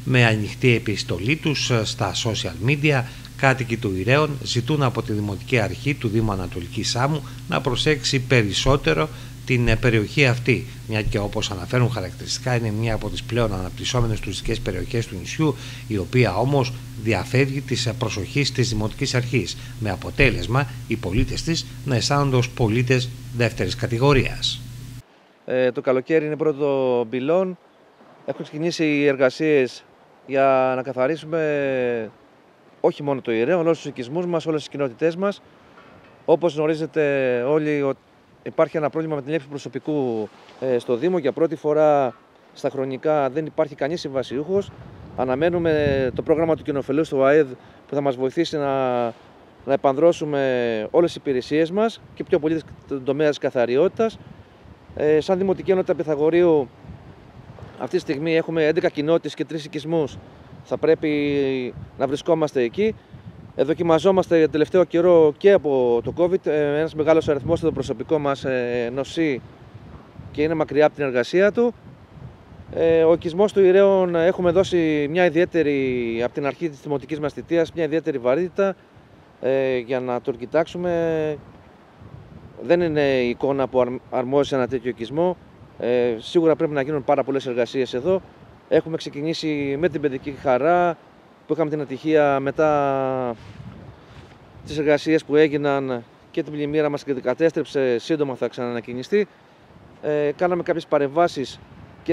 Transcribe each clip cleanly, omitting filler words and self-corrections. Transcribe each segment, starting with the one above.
Με ανοιχτή επιστολή τους στα social media, κάτοικοι του Ηραίων ζητούν από τη Δημοτική Αρχή του Δήμου Ανατολικής Σάμου να προσέξει περισσότερο την περιοχή αυτή, μια και όπως αναφέρουν χαρακτηριστικά είναι μια από τις πλέον αναπτυσσόμενες τουριστικές περιοχές του νησιού, η οποία όμως διαφεύγει της προσοχής της Δημοτικής Αρχής, με αποτέλεσμα οι πολίτες της να αισθάνονται ως πολίτες δεύτερης κατηγορίας. Το καλοκαίρι είναι πρώτο μπιλόν. Έχουν ξεκινήσει οι εργασίες για να καθαρίσουμε όχι μόνο το Ηραίον, όλους τους οικισμούς μας, όλες τις κοινότητές μας. Όπως γνωρίζετε όλοι, υπάρχει ένα πρόβλημα με την έλλειψη προσωπικού στο Δήμο. Για πρώτη φορά στα χρονικά δεν υπάρχει κανείς συμβασιούχος. Αναμένουμε το πρόγραμμα του κοινοφελού στο ΑΕΔ που θα μας βοηθήσει να επανδρώσουμε όλες τις υπηρεσίες μας και πιο πολύ στον τομέα της καθαριότητας. Σαν Δημοτική Ενότητα Πυθαγορείου, αυτή τη στιγμή έχουμε 11 κοινότητες και 3 οικισμούς. Θα πρέπει να βρισκόμαστε εκεί. Δοκιμαζόμαστε τελευταίο καιρό και από το COVID. Ένας μεγάλος αριθμός στο προσωπικό μας νοσεί και είναι μακριά από την εργασία του. Ο οικισμός του Ηραίων έχουμε δώσει μια ιδιαίτερη, από την αρχή της δημοτικής μας θητείας, μια ιδιαίτερη βαρύτητα για να τον κοιτάξουμε. Δεν είναι η εικόνα που αρμόζει σε ένα τέτοιο οικισμό. Σίγουρα πρέπει να γίνουν πάρα πολλές εργασίες εδώ. Έχουμε ξεκινήσει με την παιδική χαρά, που είχαμε την ατυχία μετά τις εργασίες που έγιναν και την πλημμύρα μας και την κατέστρεψε, σύντομα θα ξανανακοινιστεί. Κάναμε κάποιες παρεμβάσεις και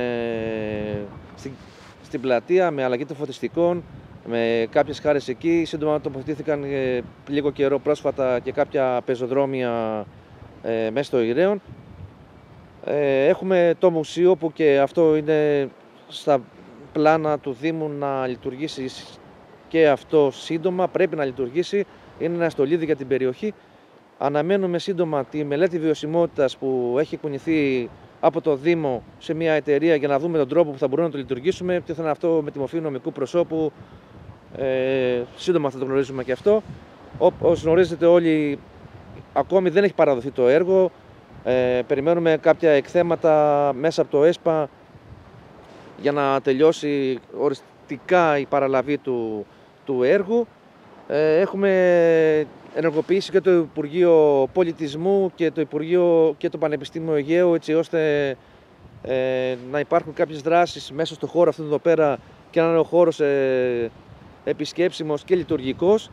στην πλατεία με αλλαγή των φωτιστικών, με κάποιες χάρες εκεί. Σύντομα τοποθετήθηκαν λίγο καιρό πρόσφατα και κάποια πεζοδρόμια μέσα στο Ηραίον. Έχουμε το μουσείο που και αυτό είναι στα πλάνα του Δήμου να λειτουργήσει και αυτό σύντομα, πρέπει να λειτουργήσει, είναι ένα στολίδι για την περιοχή. Αναμένουμε σύντομα τη μελέτη βιωσιμότητας που έχει κουνηθεί από το Δήμο σε μια εταιρεία για να δούμε τον τρόπο που θα μπορούμε να το λειτουργήσουμε, ποιο θα είναι αυτό με τη μορφή νομικού προσώπου, σύντομα θα το γνωρίζουμε και αυτό. Όπως γνωρίζετε όλοι, ακόμη δεν έχει παραδοθεί το έργο, περιμένουμε κάποια εκθέματα μέσα από το ΕΣΠΑ για να τελειώσει οριστικά η παραλαβή του έργου. Έχουμε ενεργοποιήσει και το Υπουργείο Πολιτισμού και το Υπουργείο και το Πανεπιστήμιο Αιγαίου, έτσι ώστε να υπάρχουν κάποιες δράσεις μέσα στο χώρο αυτό εδώ πέρα και να είναι ο χώρος επισκέψιμος και λειτουργικός.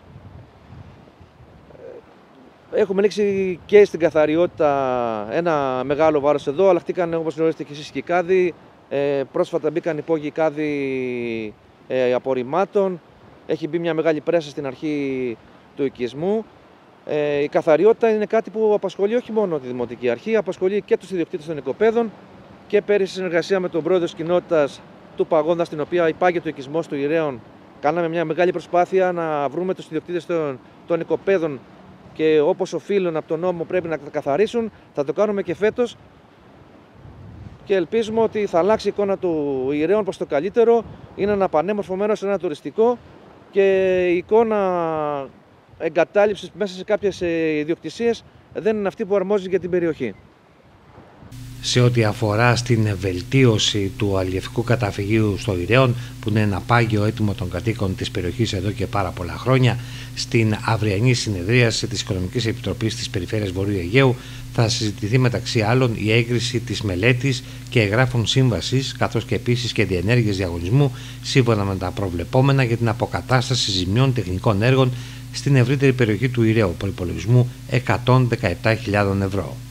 Έχουμε ανοίξει και στην καθαριότητα ένα μεγάλο βάρος εδώ, αλλά χτήκαν, όπως γνωρίζετε και εσείς, και κάδοι. Πρόσφατα μπήκαν υπόγειοι κάδοι απορριμμάτων. Έχει μπει μια μεγάλη πρέσα στην αρχή του οικισμού. Η καθαριότητα είναι κάτι που απασχολεί όχι μόνο τη Δημοτική Αρχή, απασχολεί και τους ιδιοκτήτες των οικοπαίδων και πέρυσι, συνεργασία με τον πρόεδρο της κοινότητας του Παγώντα, στην οποία υπάγεται ο οικισμός του Ηραίων, κάναμε μια μεγάλη προσπάθεια να βρούμε τους ιδιοκτήτες των οικοπαίδων και όπως οφείλουν από τον νόμο πρέπει να τα καθαρίσουν. Θα το κάνουμε και φέτος και ελπίζουμε ότι θα αλλάξει η εικόνα του Ηραίων προς το καλύτερο. Είναι ένα πανέμορφο μέρος, ένα τουριστικό, και η εικόνα εγκατάλειψης μέσα σε κάποιες ιδιοκτησίες δεν είναι αυτή που αρμόζει για την περιοχή. Σε ό,τι αφορά στην βελτίωση του αλλιευτικού καταφυγίου στο Ηραίον, που είναι ένα πάγιο αίτημα των κατοίκων της περιοχής εδώ και πάρα πολλά χρόνια, στην αυριανή συνεδρίαση της Οικονομικής Επιτροπής της Περιφέρειας Βορείου Αιγαίου θα συζητηθεί μεταξύ άλλων η έγκριση της μελέτης και εγγράφων σύμβασης, καθώς και επίσης και διενέργειες διαγωνισμού σύμφωνα με τα προβλεπόμενα για την αποκατάσταση ζημιών τεχνικών έργων στην ευρύτερη περιοχή του Ηραίου, προϋπολογισμού 117.000 ευρώ.